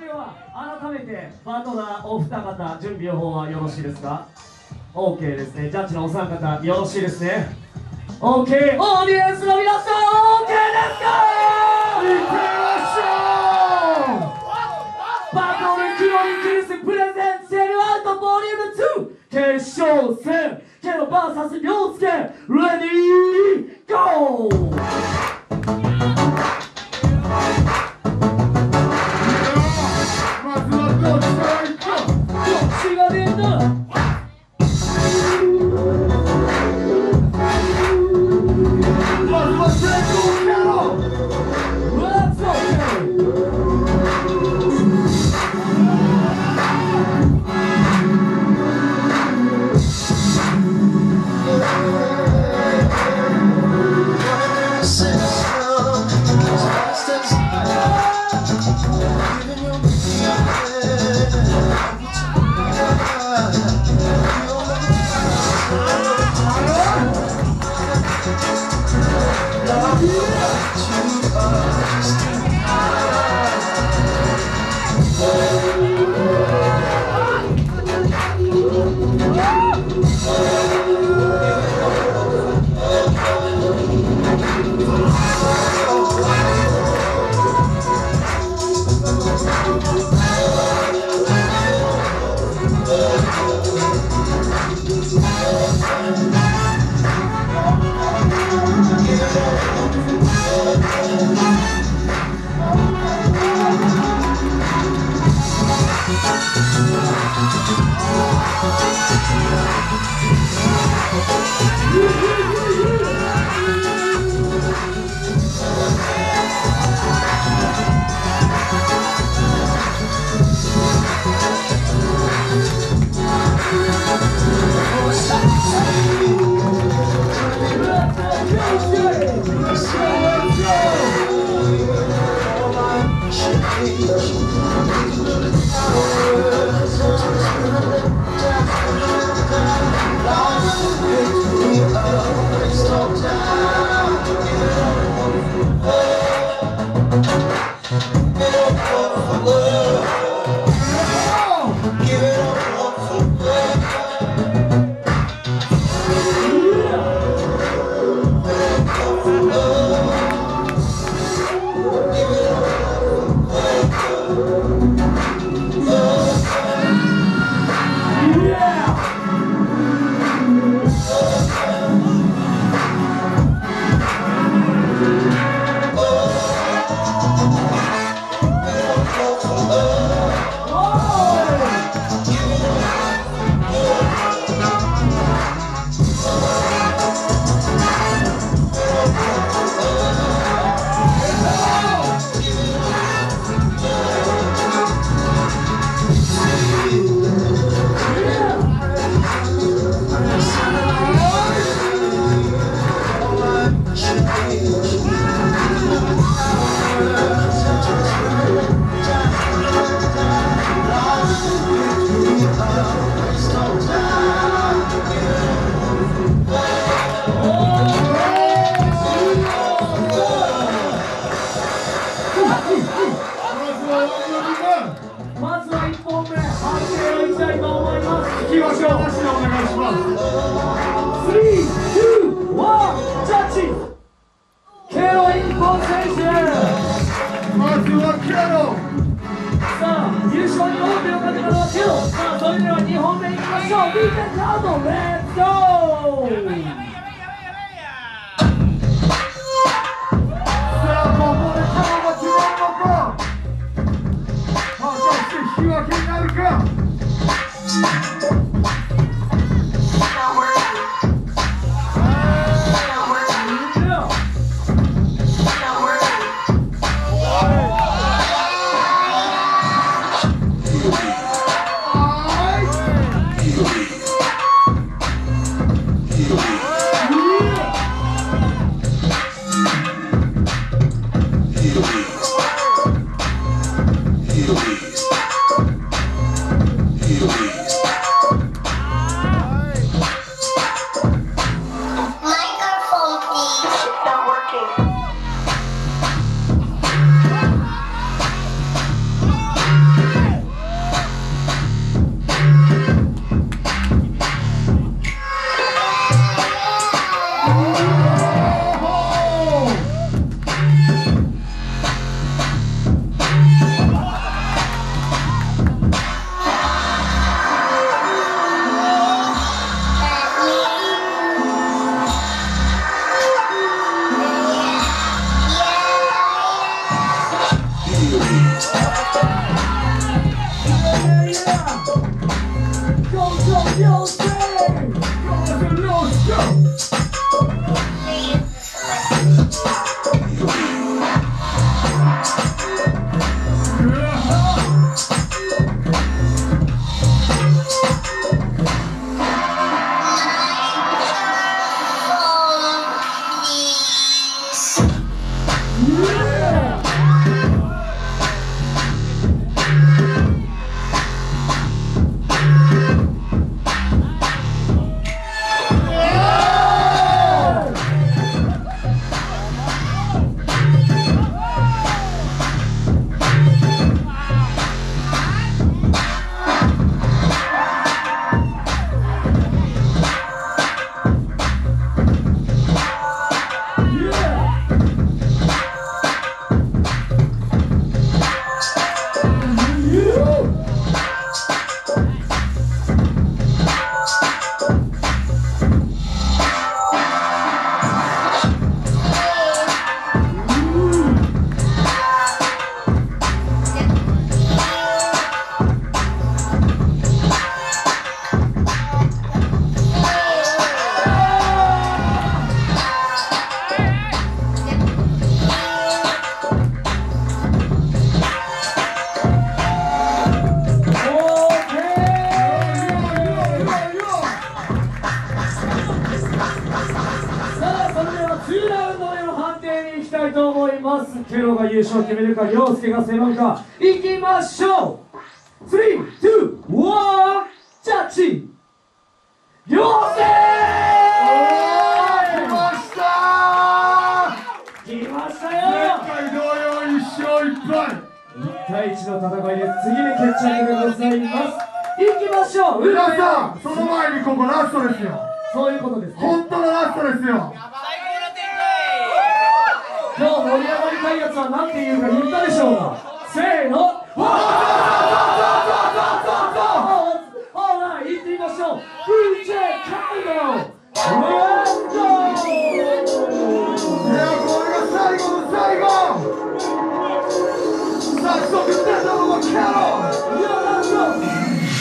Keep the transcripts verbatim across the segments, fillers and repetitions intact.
では改めてパートナーお二方準備の方はよろしいですか？ OK ですね。ジャッジのお三方よろしいですね。 OK、 オーディエンスの皆さん OK ですか？いってみましょう。バトルクロニクルスプレゼンツセルアウトボリュームツー決勝戦ケロ ブイエス 涼介、レディーゴー。まずはいっぽんめ判定をいきたいと思います。いきましょう。なしでお願いします。スリー、ツー、ワン、ジャッジケロいっぽん選手。まずはケロ。さあ優勝に王手をかけたのはケロ。さあそれではにほんめいきましょう。ビーテンカードレッツゴー。さあここでケロが決まるのか、果たして引き分けになるか。 Thank you. ケロが優勝を決めるか、陽介が迫るか、いきましょう。スリー、ツー、ワン、ジャッジ。陽介ー。来ましたー。来ましたよ。前回同様一勝一敗。一対一の戦いで次に決着がございます。いきましょう。皆さん、その前にここラストですよ。そういうことですね。本当のラストですよ。今日盛り上がりたいやつは何て言うか言ったでしょうか。せーの、ほら言ってみましょう。ディージェー カイドレンド。いや、これが最後の最後。早速出たのはケロ。いや、ラスト。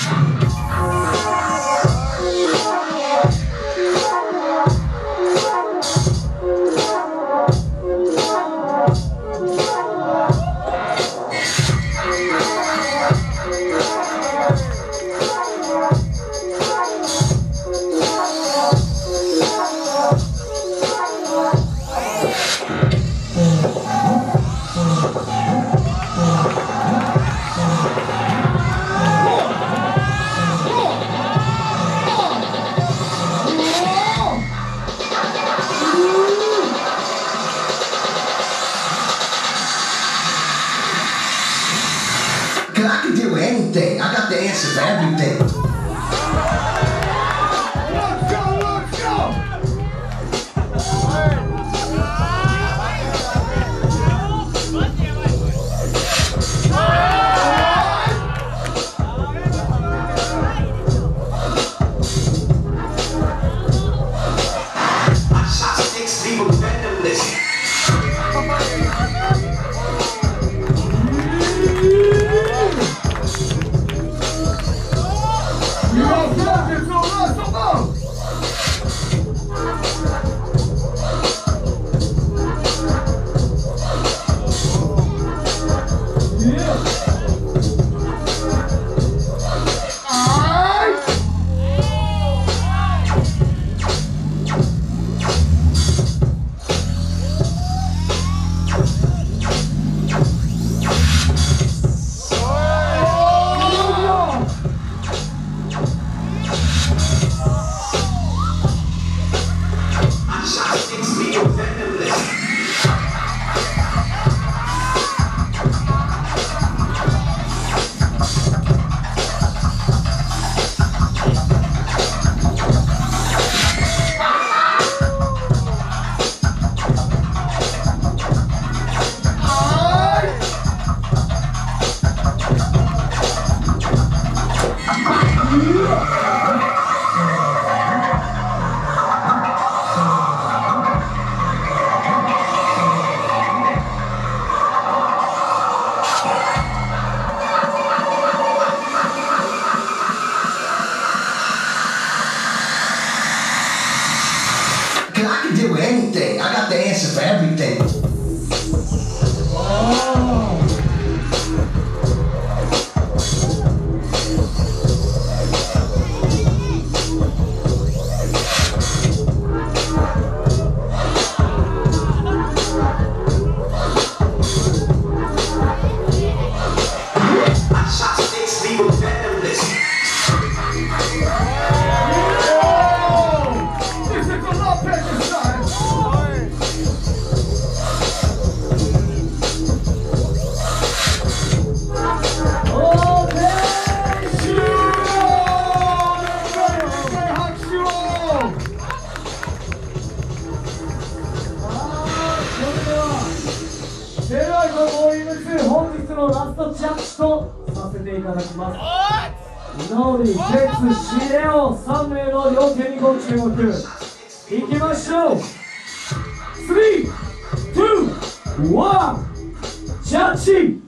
I can deal with anything. I got the answer for everything. Let's go, let's go. I shot six people randomless. のラストジャッジとさせていただきます。ノリ、ケツ、シレオさん名の両手にご注目。いきましょう。スリー、ツー、ワン、ジャッジ。